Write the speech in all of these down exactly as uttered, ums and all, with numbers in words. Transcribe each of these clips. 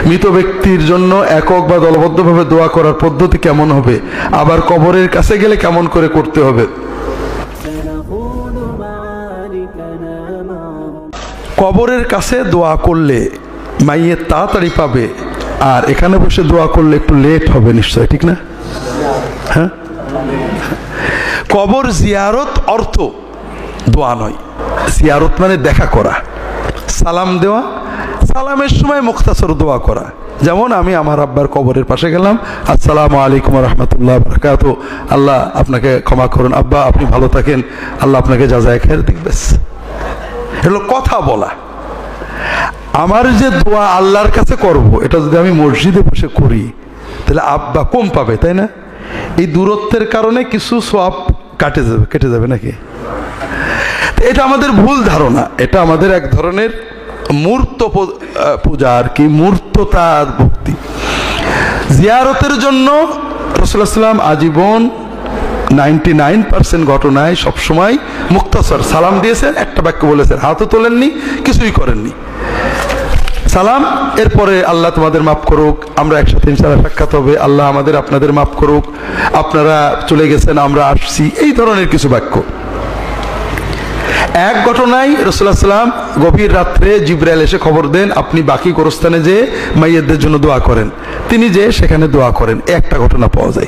মৃত ব্যক্তির জন্য একক বা দলবদ্ধভাবে দোয়া করার পদ্ধতি কেমন হবে, আবার কবরের কাছে গেলে কেমন করে করতে হবে? কবরের কাছে দোয়া করলে মাইয়ের তাড়াতাড়ি পাবে, আর এখানে বসে দোয়া করলে একটু লেট হবে নিশ্চয়, ঠিক না? হ্যাঁ, কবর জিয়ারত অর্থ দোয়া নয়। জিয়ারত মানে দেখা করা, সালাম দেওয়া, সালামের সময় মুখতাসর দোয়া করা। যেমন আমি আমার আব্বার কবরের পাশে গেলাম, আসসালামু আলাইকুম রাহমাতুল্লাহ বারাকাতু, আল্লাহ আপনাকে ক্ষমা করুন, আব্বা আপনি ভালো থাকেন, আল্লাহ আপনাকে জাযায়ে খায়ের দিক। ব্যাস, এগুলো কথা বলা। আমার যে দোয়া আল্লাহর কাছে করব, এটা যদি আমি মসজিদে বসে করি তাহলে আব্বা কম পাবে, তাই না? এই দূরত্বের কারণে কিছু সওয়াব কাটে যাবে, কেটে যাবে নাকি? এটা আমাদের ভুল ধারণা। এটা আমাদের এক ধরনের মূর্ত পূজা আর কি, মূর্ততার ভক্তি। জিয়ারতের জন্য রাসূলুল্লাহ সাল্লাল্লাহু আলাইহি ওয়াসাল্লাম আজীবন নাইনটি নাইন পার্সেন্ট ঘটনায় সবসময় মুক্তাসর সালাম দিয়েছেন, একটা বাক্য বলেছেন, হাতও তোলেননি, কিছুই করেননি। সালাম, এরপরে আল্লাহ তোমাদের মাফ করুক, আমরা একসাথে ইনশাআল্লাহ সাক্ষাৎ হবে, আল্লাহ আমাদের আপনাদের মাফ করুক, আপনারা চলে গেছেন আমরা আসছি, এই ধরনের কিছু বাক্য। এক ঘটনায় রাসূলুল্লাহ সাল্লাল্লাহু আলাইহি ওয়াসাল্লাম গভীর রাত্রে জিবরাইল এসে খবর দেন আপনি বাকি গোরস্থানে যে মাইয়্যিতদের জন্য দোয়া করেন, তিনি যে সেখানে দোয়া করেন, একটা ঘটনা পাওয়া যায়।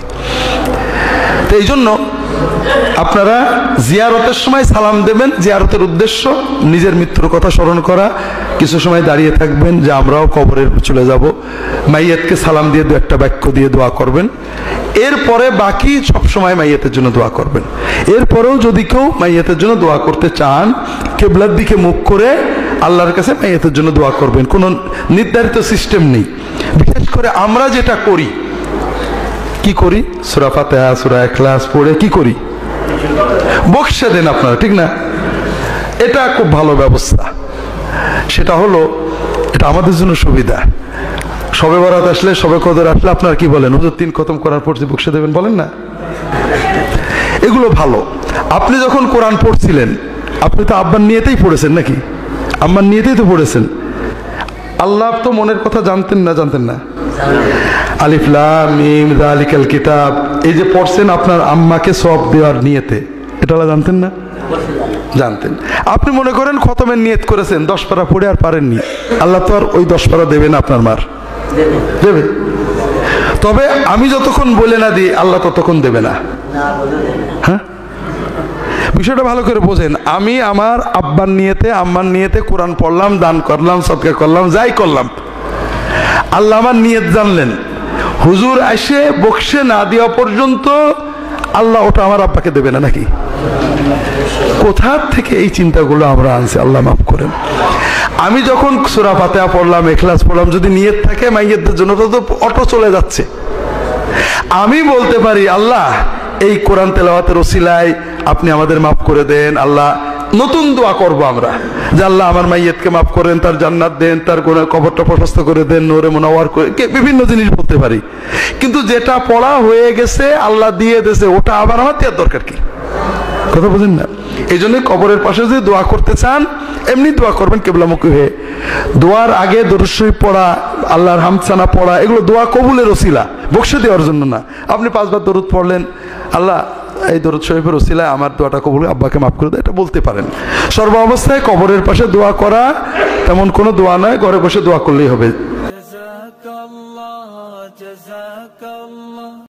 তো এই জন্য আপনারা জিয়ারতের সময় সালাম দেবেন। জিয়ারতের উদ্দেশ্য নিজের মৃত্যুর কথা স্মরণ করা, কিছু সময় দাঁড়িয়ে থাকবেন যে আমরাও কবরে চলে যাব, মাইয়্যিতকে সালাম দিয়ে দু একটা বাক্য দিয়ে দোয়া করবেন। এরপরে বাকি সব সময় মাইয়্যিতের জন্য দোয়া করবেন। এরপরেও যদি কেউ মাইয়্যিতের জন্য দোয়া করতে চান, কিবলার দিকে মুখ করে আল্লাহর কাছে মাইয়্যিতের জন্য দোয়া করবেন। কোনো নির্ধারিত সিস্টেম নেই। বিশেষ করে আমরা যেটা করি, কি করি, সূরা ফাতিহা সূরা ইখলাস পড়ে কি করি, বকশে দেন আপনারা, ঠিক না? এটা খুব ভালো ব্যবস্থা। সেটা হলো, এটা আমাদের জন্য সুবিধা। শবে বরাত আসলে, শবে কদর আসলে আপনারা কি বলেন, হুজুর তিন খতম করার পর যে বকশে দেবেন, বলেন না? এগুলো ভালো। আপনি যখন কোরআন পড়ছিলেন, আপনি তো আব্বার নিয়েতেই পড়েছেন নাকি? আম্মার নিয়েতেই তো পড়েছেন। আল্লাহ তো মনের কথা জানতেন না, জানতেন না? আলিফ লাম মিম যালিকাল কিতাব, এই যে পড়ছেন আপনার আম্মাকে সওয়াব দেওয়ার নিয়তে, এটা আল্লাহ জানতেন না? জানতেন। আপনি মনে করেন খতমের নিয়ত করেছেন, দশ পারা পড়ে আর পারেননি, আল্লাহ তো আর ওই দশ পারা দেবে না, আপনার মার দেবে। তবে আমি যতক্ষণ বলে না দিই, আল্লাহ ততক্ষণ দেবে না। হ্যাঁ, বিষয়টা ভালো করে বোঝেন। আমি আমার আব্বার নিয়তে, আম্মার নিয়তে কোরআন পড়লাম, দান করলাম, সদকা করলাম, যাই করলাম, আল্লাহ আমার নিয়ত জানলেন। হুজুর এসে বকশে না দেওয়া পর্যন্ত আল্লাহ ওটা আমার আব্বাকে দেবে না নাকি? কোথা থেকে এই চিন্তাগুলো আমরা আনছি, আল্লাহ মাফ করেন। আমি যখন সূরা ফাতিহা পড়লাম, ইখলাস পড়লাম, যদি নিয়ত থাকে মাইয়্যিতদের জন্য, তো অটো চলে যাচ্ছে। আমি বলতে পারি আল্লাহ এই কোরআন তেলাওয়াতের ওসিলায় আপনি আমাদের মাফ করে দেন। আল্লাহ নতুন দোয়া করব আমরা, যে আল্লাহ আমার মাইয়্যিতকে মাফ করেন, তার জান্নাত দেন, তার গুনাহ কবরটা প্রশস্ত করে দেন, নূরে মুনাওয়ার করে, বিভিন্ন জিনিস বলতে পারি। কিন্তু যেটা পড়া হয়ে গেছে, আল্লাহ দিয়ে দিয়েছে, ওটা আবার আমার দেওয়ার দরকার কি? কথা বুঝেন না? এই জন্য কবরের পাশে যদি দোয়া করতে চান, এমনি দোয়া করবেন কিবলামুখী হয়ে। দোয়ার আগে দরুদ শরীফ পড়া, আল্লাহর হামদসানা পড়া, এগুলো দোয়া কবুলের ওসিলা, বকশে দেওয়ার জন্য না। আপনি পাঁচবার দরুদ পড়লেন, আল্লাহ এই দরুদ শরীফের ওসিলায় আমার দোয়াটা কবুল, আব্বাকে মাফ করে দেয়, এটা বলতে পারেন। সর্ব অবস্থায় কবরের পাশে দোয়া করা তেমন কোনো দোয়া নয়, ঘরে বসে দোয়া করলেই হবে।